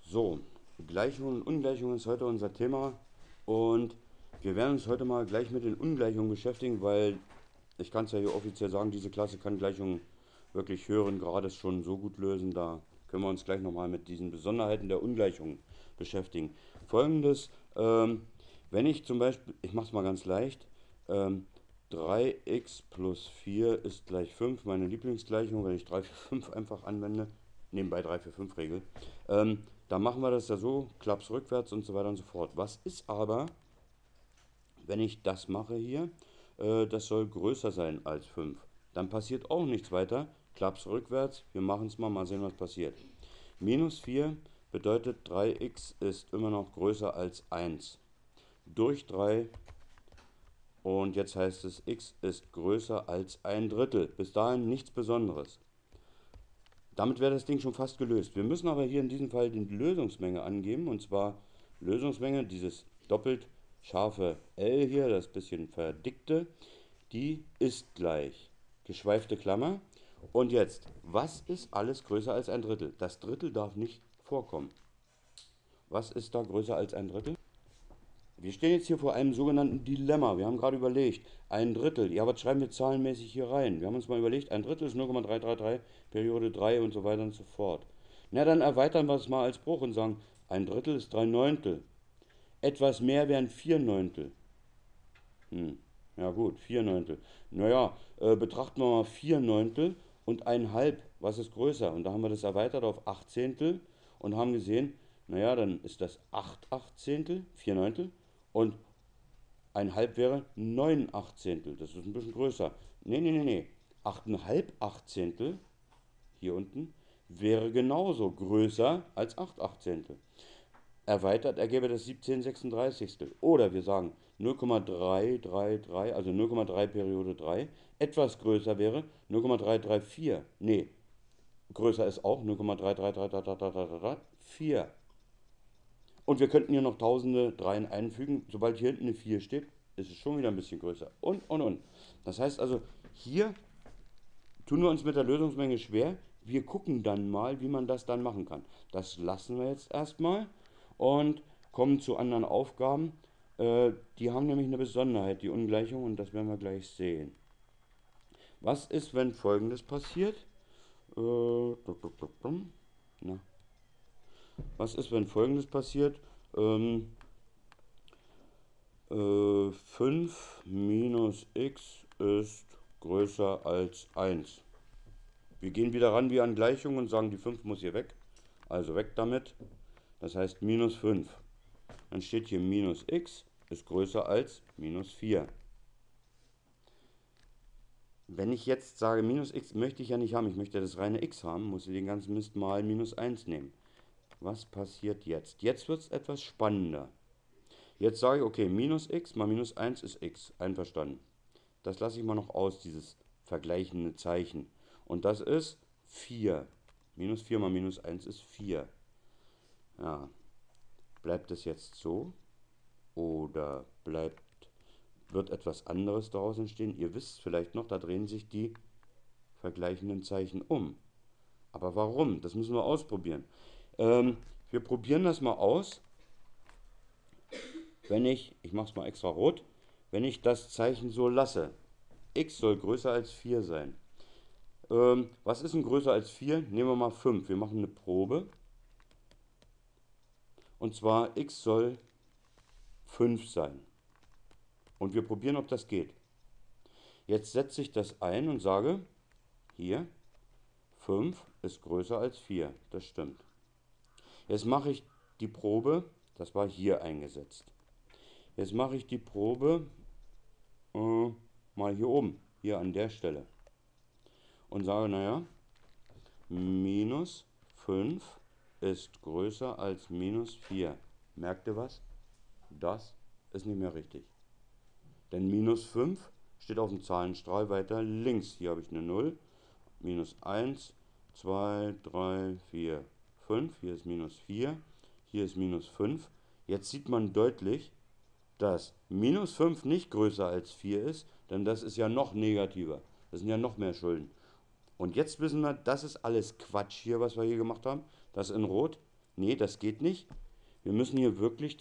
So, Gleichungen und Ungleichungen ist heute unser Thema und wir werden uns heute mal gleich mit den Ungleichungen beschäftigen, weil ich kann es ja hier offiziell sagen, diese Klasse kann Gleichungen wirklich höheren Grades schon so gut lösen, da können wir uns gleich nochmal mit diesen Besonderheiten der Ungleichungen beschäftigen. Folgendes, wenn ich zum Beispiel, ich mache es mal ganz leicht, ähm, 3x plus 4 ist gleich 5, meine Lieblingsgleichung, wenn ich 3 für 5 einfach anwende, nebenbei 3 für 5 Regel, dann machen wir das ja so, klapp's rückwärts und so weiter und so fort. Was ist aber, wenn ich das mache hier, das soll größer sein als 5? Dann passiert auch nichts weiter, klapp's rückwärts, wir machen es mal sehen, was passiert. Minus 4 bedeutet 3x ist immer noch größer als 1. Durch 3 und jetzt heißt es, x ist größer als ein Drittel. Bis dahin nichts Besonderes. Damit wäre das Ding schon fast gelöst. Wir müssen aber hier in diesem Fall die Lösungsmenge angeben. Und zwar Lösungsmenge, dieses doppelt scharfe L hier, das bisschen verdickte, die ist gleich geschweifte Klammer. Und jetzt, was ist alles größer als ein Drittel? Das Drittel darf nicht vorkommen. Was ist da größer als ein Drittel? Wir stehen jetzt hier vor einem sogenannten Dilemma. Wir haben gerade überlegt, ein Drittel, ja, was schreiben wir zahlenmäßig hier rein? Wir haben uns mal überlegt, ein Drittel ist 0,333, Periode 3 und so weiter und so fort. Na, dann erweitern wir es mal als Bruch und sagen, ein Drittel ist 3 Neuntel. Etwas mehr wären 4 Neuntel. Ja gut, 4 Neuntel. Naja, betrachten wir mal 4 Neuntel und ein Halb. Was ist größer? Und da haben wir das erweitert auf 8 Zehntel und haben gesehen, naja, dann ist das 8 Achtzehntel, 4 Neuntel. Und ein Halb wäre 9 Achtzehntel. Das ist ein bisschen größer. Nee. 8,5 Achtzehntel, hier unten, wäre genauso größer als 8 Achtzehntel. Erweitert ergäbe das 17 Sechsunddreißigstel. Oder wir sagen 0,333, also 0,3 Periode 3. Etwas größer wäre 0,334. Nee, größer ist auch 0,33334. Und wir könnten hier noch tausende Dreien einfügen. Sobald hier hinten eine 4 steht, ist es schon wieder ein bisschen größer. Und. Das heißt also, hier tun wir uns mit der Lösungsmenge schwer. Wir gucken dann mal, wie man das dann machen kann. Das lassen wir jetzt erstmal und kommen zu anderen Aufgaben. Die haben nämlich eine Besonderheit, die Ungleichung, und das werden wir gleich sehen. Was ist, wenn Folgendes passiert? Na, was ist, wenn Folgendes passiert? 5 minus x ist größer als 1. Wir gehen wieder ran wie an Gleichungen und sagen, die 5 muss hier weg. Also weg damit. Das heißt minus 5. Dann steht hier minus x ist größer als minus 4. Wenn ich jetzt sage, minus x möchte ich ja nicht haben, ich möchte das reine x haben, muss ich den ganzen Mist mal minus 1 nehmen. Was passiert jetzt? Jetzt wird es etwas spannender. Jetzt sage ich, okay, minus x mal minus 1 ist x. Einverstanden. Das lasse ich mal noch aus, dieses vergleichende Zeichen. Und das ist 4. Minus 4 mal minus 1 ist 4. Ja, bleibt es jetzt so? Oder wird etwas anderes daraus entstehen? Ihr wisst vielleicht noch, da drehen sich die vergleichenden Zeichen um. Aber warum? Das müssen wir ausprobieren. Wir probieren das mal aus. Wenn ich mache es mal extra rot, wenn ich das Zeichen so lasse. X soll größer als 4 sein. Was ist denn größer als 4? Nehmen wir mal 5. Wir machen eine Probe. Und zwar x soll 5 sein. Und wir probieren, ob das geht. Jetzt setze ich das ein und sage, hier, 5 ist größer als 4. Das stimmt. Jetzt mache ich die Probe, das war hier eingesetzt. Jetzt mache ich die Probe mal hier oben, hier an der Stelle. Und sage, naja, minus 5 ist größer als minus 4. Merkt ihr was? Das ist nicht mehr richtig. Denn minus 5 steht auf dem Zahlenstrahl weiter links. Hier habe ich eine 0. Minus 1, 2, 3, 4, 5. Hier ist minus 4. Hier ist minus 5. Jetzt sieht man deutlich, dass minus 5 nicht größer als 4 ist, denn das ist ja noch negativer. Das sind ja noch mehr Schulden. Und jetzt wissen wir, das ist alles Quatsch hier, was wir hier gemacht haben. Das in Rot. Nee, das geht nicht. Wir müssen hier wirklich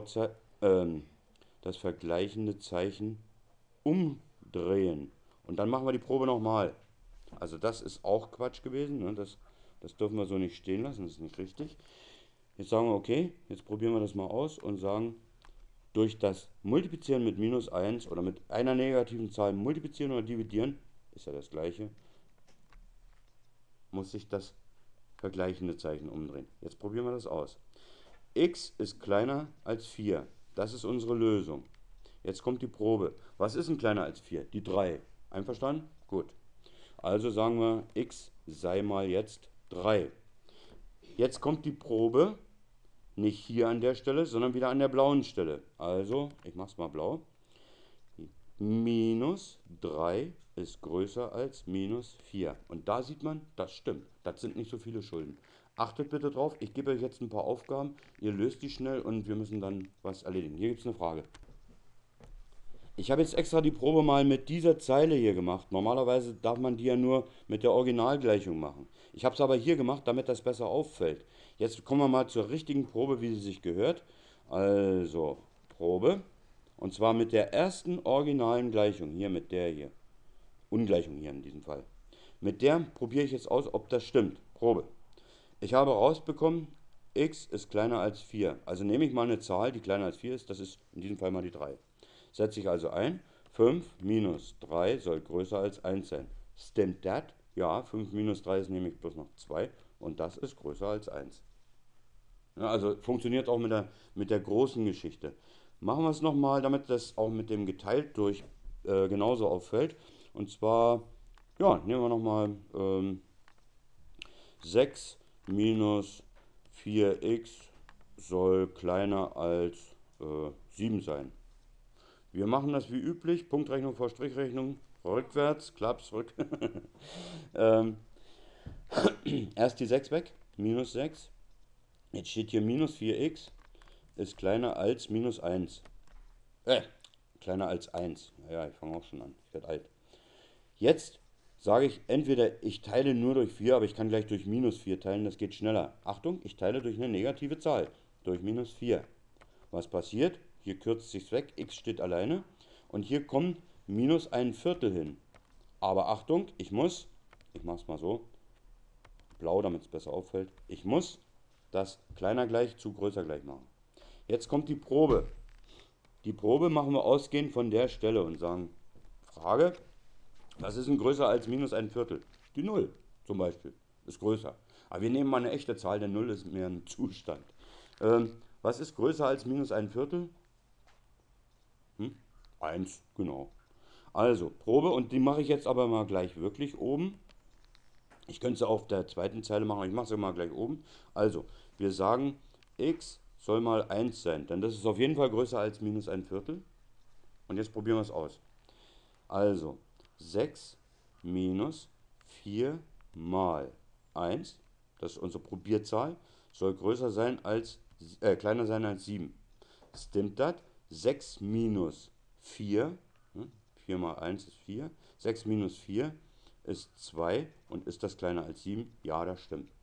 das vergleichende Zeichen umdrehen. Und dann machen wir die Probe nochmal. Also das ist auch Quatsch gewesen. Ne? Das dürfen wir so nicht stehen lassen, das ist nicht richtig. Jetzt sagen wir, okay, jetzt probieren wir das mal aus und sagen, durch das Multiplizieren mit minus 1 oder mit einer negativen Zahl multiplizieren oder dividieren, ist ja das gleiche, muss sich das vergleichende Zeichen umdrehen. Jetzt probieren wir das aus. X ist kleiner als 4. Das ist unsere Lösung. Jetzt kommt die Probe. Was ist denn kleiner als 4? Die 3. Einverstanden? Gut. Also sagen wir, x sei mal jetzt 3. Jetzt kommt die Probe, nicht hier an der Stelle, sondern wieder an der blauen Stelle. Also, ich mache es mal blau. Minus 3 ist größer als minus 4. Und da sieht man, das stimmt. Das sind nicht so viele Schulden. Achtet bitte drauf, ich gebe euch jetzt ein paar Aufgaben. Ihr löst die schnell und wir müssen dann was erledigen. Hier gibt es eine Frage. Ich habe jetzt extra die Probe mal mit dieser Zeile hier gemacht. Normalerweise darf man die ja nur mit der Originalgleichung machen. Ich habe es aber hier gemacht, damit das besser auffällt. Jetzt kommen wir mal zur richtigen Probe, wie sie sich gehört. Also, Probe. Und zwar mit der ersten originalen Gleichung, hier mit der hier. Ungleichung hier in diesem Fall. Mit der probiere ich jetzt aus, ob das stimmt. Probe. Ich habe rausbekommen, x ist kleiner als 4. Also nehme ich mal eine Zahl, die kleiner als 4 ist. Das ist in diesem Fall mal die 3. Setze ich also ein, 5 minus 3 soll größer als 1 sein. Stimmt das? Ja, 5 minus 3 ist nämlich bloß noch 2 und das ist größer als 1. Ja, also funktioniert auch mit der großen Geschichte. Machen wir es nochmal, damit das auch mit dem geteilt durch genauso auffällt. Und zwar, ja, nehmen wir nochmal 6 minus 4x soll kleiner als 7 sein. Wir machen das wie üblich, Punktrechnung vor Strichrechnung, rückwärts, Klaps, rück. Erst die 6 weg, minus 6. Jetzt steht hier minus 4x ist kleiner als minus 1. Kleiner als 1. Naja, ich fange auch schon an, ich werde alt. Jetzt sage ich entweder, ich teile nur durch 4, aber ich kann gleich durch minus 4 teilen, das geht schneller. Achtung, ich teile durch eine negative Zahl, durch minus 4. Was passiert? Hier kürzt sich weg, x steht alleine und hier kommt minus ein Viertel hin. Aber Achtung, ich mache es mal so, blau, damit es besser auffällt, ich muss das kleiner gleich zu größer gleich machen. Jetzt kommt die Probe. Die Probe machen wir ausgehend von der Stelle und sagen, Frage, was ist denn größer als minus ein Viertel? Die 0 zum Beispiel ist größer. Aber wir nehmen mal eine echte Zahl, denn 0 ist mehr ein Zustand. Was ist größer als minus ein Viertel? 1, genau. Also, Probe, und die mache ich jetzt aber mal gleich wirklich oben. Ich könnte es auf der zweiten Zeile machen, aber ich mache es immer gleich oben. Also, wir sagen, x soll mal 1 sein, denn das ist auf jeden Fall größer als minus ein Viertel. Und jetzt probieren wir es aus. Also, 6 minus 4 mal 1, das ist unsere Probierzahl, soll größer sein als, kleiner sein als 7. Stimmt das? 6 minus 4, 4 mal 1 ist 4, 6 minus 4 ist 2 und ist das kleiner als 7? Ja, das stimmt.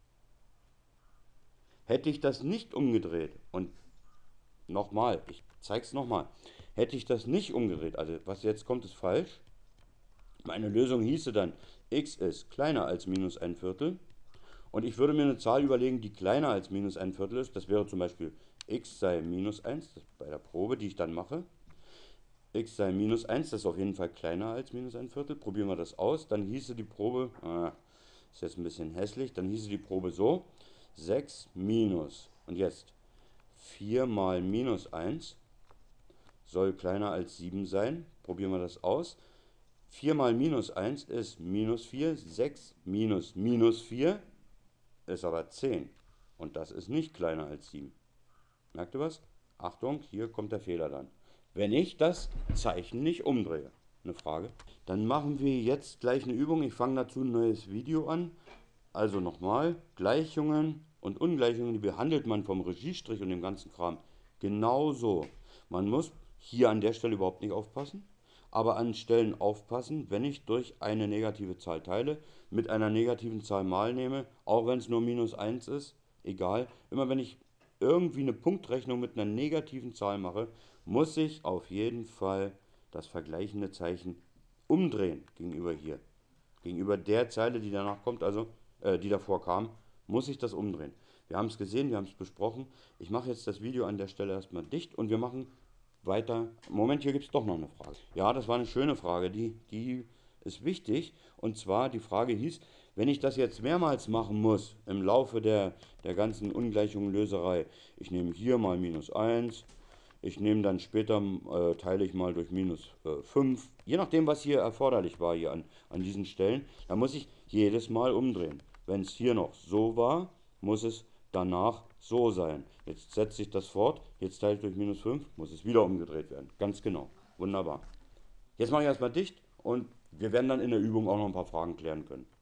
Hätte ich das nicht umgedreht, und nochmal, ich zeige es nochmal, hätte ich das nicht umgedreht, also was jetzt kommt ist falsch, meine Lösung hieße dann, x ist kleiner als minus ein Viertel und ich würde mir eine Zahl überlegen, die kleiner als minus ein Viertel ist, das wäre zum Beispiel x sei minus 1, das bei der Probe, die ich dann mache. X sei minus 1, das ist auf jeden Fall kleiner als minus ein Viertel. Probieren wir das aus. Dann hieße die Probe, ist jetzt ein bisschen hässlich, dann hieße die Probe so, 6 minus, und jetzt 4 mal minus 1 soll kleiner als 7 sein. Probieren wir das aus. 4 mal minus 1 ist minus 4, 6 minus minus 4 ist aber 10. Und das ist nicht kleiner als 7. Merkt ihr was? Achtung, hier kommt der Fehler dann. Wenn ich das Zeichen nicht umdrehe. Eine Frage. Dann machen wir jetzt gleich eine Übung. Ich fange dazu ein neues Video an. Also nochmal, Gleichungen und Ungleichungen, die behandelt man vom Regiestrich und dem ganzen Kram genauso. Man muss hier an der Stelle überhaupt nicht aufpassen, aber an Stellen aufpassen, wenn ich durch eine negative Zahl teile, mit einer negativen Zahl mal nehme, auch wenn es nur minus 1 ist, egal. Immer wenn ich irgendwie eine Punktrechnung mit einer negativen Zahl mache, muss ich auf jeden Fall das vergleichende Zeichen umdrehen gegenüber hier. Gegenüber der Zeile, die danach kommt, also die davor kam, muss ich das umdrehen. Wir haben es gesehen, wir haben es besprochen. Ich mache jetzt das Video an der Stelle erstmal dicht und wir machen weiter. Moment, hier gibt es doch noch eine Frage. Ja, das war eine schöne Frage, die ist wichtig. Und zwar, die Frage hieß, wenn ich das jetzt mehrmals machen muss im Laufe der ganzen Ungleichungenlöserei, ich nehme hier mal minus 1, ich nehme dann später, teile ich mal durch minus 5, je nachdem, was hier erforderlich war hier an diesen Stellen, dann muss ich jedes Mal umdrehen. Wenn es hier noch so war, muss es danach so sein. Jetzt setze ich das fort, jetzt teile ich durch minus 5, muss es wieder umgedreht werden. Ganz genau. Wunderbar. Jetzt mache ich erstmal dicht und wir werden dann in der Übung auch noch ein paar Fragen klären können.